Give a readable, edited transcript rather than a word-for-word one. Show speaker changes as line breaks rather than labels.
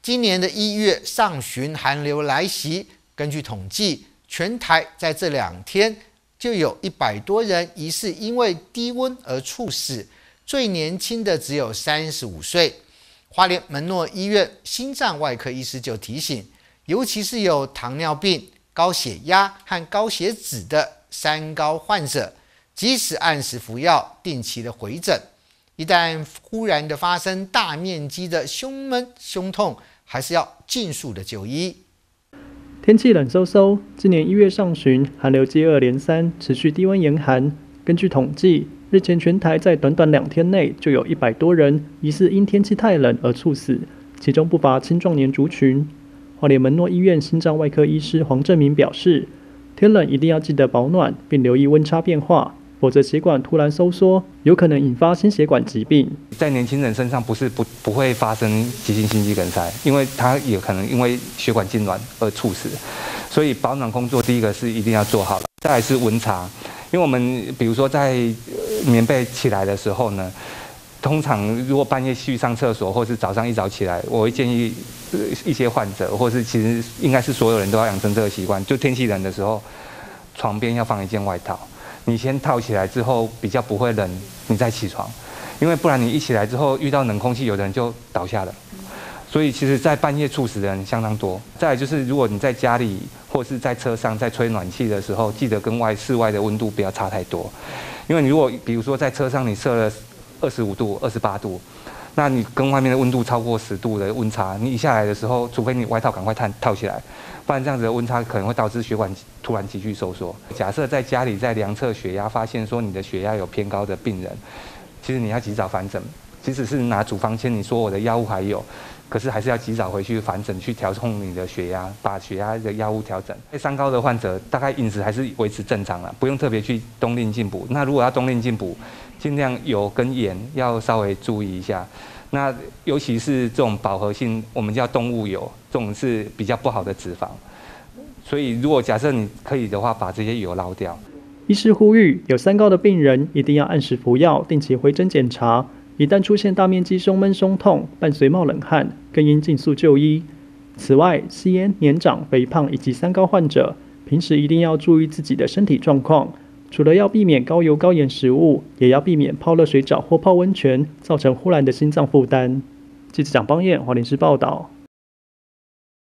今年的1月上旬寒流来袭，根据统计，全台在这2天就有100多人疑似因为低温而猝死，最年轻的只有35岁。花莲门诺医院心脏外科医师就提醒，尤其是有糖尿病、高血压和高血脂的三高患者，即使按时服药、定期的回诊，一旦忽然的发生大面积的胸闷、胸痛，还是要尽速的就医。
天气冷飕飕，今年1月上旬寒流接二连三，持续低温严寒。根据统计，日前全台在短短2天内就有100多人疑似因天气太冷而猝死，其中不乏青壮年族群。花莲门诺医院心脏外科医师黄正明表示，天冷一定要记得保暖，并留意温差变化，否则血管突然收缩，有可能引发心血管疾病。
在年轻人身上不会发生急性心肌梗塞，因为他也可能因为血管痉挛而猝死，所以保暖工作第一个是一定要做好了，再来是温差，因为我们比如说在棉被起来的时候呢，通常如果半夜去上厕所，或是早上一早起来，我会建议一些患者，或是其实应该是所有人都要养成这个习惯，就天气冷的时候，床边要放一件外套。你先套起来之后比较不会冷，你再起床，因为不然你一起来之后遇到冷空气，有的人就倒下了。所以其实，在半夜猝死的人相当多。再来就是，如果你在家里或是在车上在吹暖气的时候，记得跟室外的温度不要差太多，因为你如果比如说在车上你设了25度、28度，那你跟外面的温度超过10度的温差，你一下来的时候，除非你外套赶快套起来，不然这样子的温差可能会导致血管突然急剧收缩。假设在家里在量测血压，发现说你的血压有偏高的病人，其实你要及早返诊，即使是拿处方签，你说我的药物还有，可是还是要及早回去返诊去调控你的血压，把血压的药物调整。三高的患者大概饮食还是维持正常了，不用特别去冬令进补。那如果要冬令进补，尽量油跟盐要稍微注意一下。那尤其是这种饱和性，我们叫动物油，这种是比较不好的脂肪。所以如果假设你可以的话，把这些油捞掉。
医师呼吁，有三高的病人一定要按时服药，定期回诊检查。一旦出现大面积胸闷、胸痛，伴随冒冷汗，更应尽速就医。此外，吸烟、年长、肥胖以及三高患者，平时一定要注意自己的身体状况。除了要避免高油高盐食物，也要避免泡热水澡或泡温泉，造成忽然的心脏负担。记者蒋邦彦，花莲市报道。